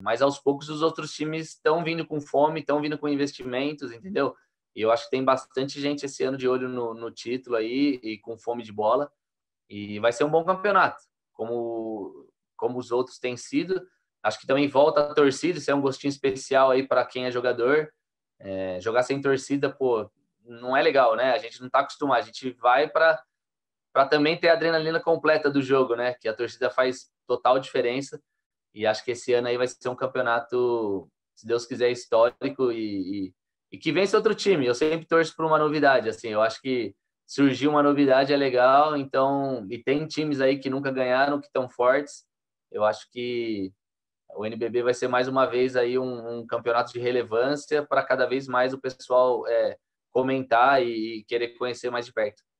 Mas aos poucos os outros times estão vindo com fome, estão vindo com investimentos, entendeu? E eu acho que tem bastante gente esse ano de olho no título aí e com fome de bola. E vai ser um bom campeonato, como os outros têm sido. Acho que também volta a torcida, isso é um gostinho especial aí para quem é jogador. Jogar sem torcida, pô, não é legal, né? A gente não está acostumado, a gente vai para também ter a adrenalina completa do jogo, né? Que a torcida faz total diferença. E acho que esse ano aí vai ser um campeonato, se Deus quiser, histórico e que vence outro time. Eu sempre torço por uma novidade, assim. Eu acho que surgiu uma novidade é legal, então, e tem times aí que nunca ganharam, que estão fortes. Eu acho que o NBB vai ser mais uma vez aí um campeonato de relevância para cada vez mais o pessoal comentar e querer conhecer mais de perto.